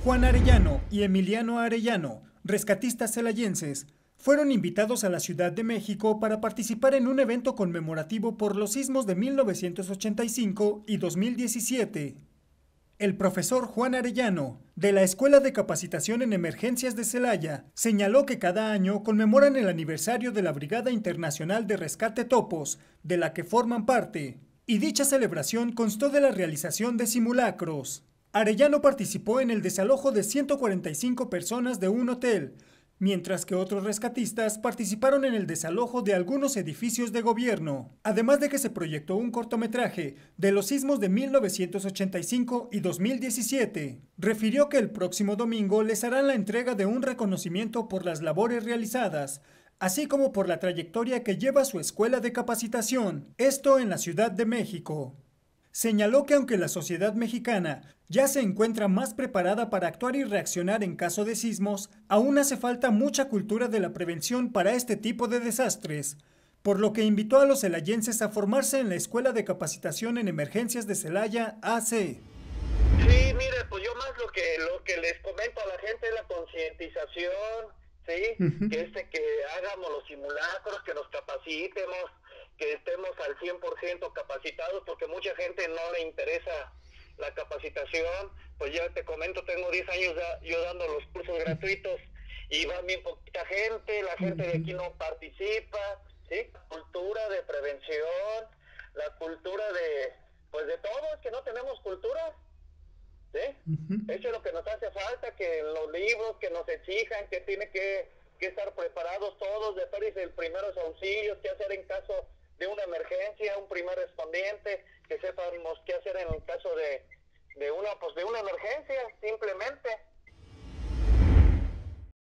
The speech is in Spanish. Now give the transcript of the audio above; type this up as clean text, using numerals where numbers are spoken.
Juan Arellano y Emiliano Arellano, rescatistas celayenses, fueron invitados a la Ciudad de México para participar en un evento conmemorativo por los sismos de 1985 y 2017. El profesor Juan Arellano, de la Escuela de Capacitación en Emergencias de Celaya, señaló que cada año conmemoran el aniversario de la Brigada Internacional de Rescate Topos, de la que forman parte, y dicha celebración constó de la realización de simulacros. Arellano participó en el desalojo de 145 personas de un hotel, mientras que otros rescatistas participaron en el desalojo de algunos edificios de gobierno, además de que se proyectó un cortometraje de los sismos de 1985 y 2017. Refirió que el próximo domingo les harán la entrega de un reconocimiento por las labores realizadas, así como por la trayectoria que lleva su escuela de capacitación, esto en la Ciudad de México. Señaló que aunque la sociedad mexicana ya se encuentra más preparada para actuar y reaccionar en caso de sismos, aún hace falta mucha cultura de la prevención para este tipo de desastres, por lo que invitó a los celayenses a formarse en la Escuela de Capacitación en Emergencias de Celaya, AC. Sí, mire, pues yo más lo que les comento a la gente es la concientización, ¿sí? Que hagamos los simulacros, que nos capacitemos, que estemos al 100% capacitados, porque mucha gente no le interesa la capacitación. Pues ya te comento, tengo 10 años yo dando los cursos gratuitos y va bien poquita gente, la gente de aquí no participa, ¿sí? Cultura de prevención, la cultura pues de todo, es que no tenemos cultura, ¿sí? Eso es lo que nos hace falta, que en los libros que nos exijan, que tiene que estar preparados todos, de pérdida de primeros auxilios, qué hacer en caso de una emergencia, un primer respondiente, que sepamos qué hacer en el caso de una emergencia, simplemente,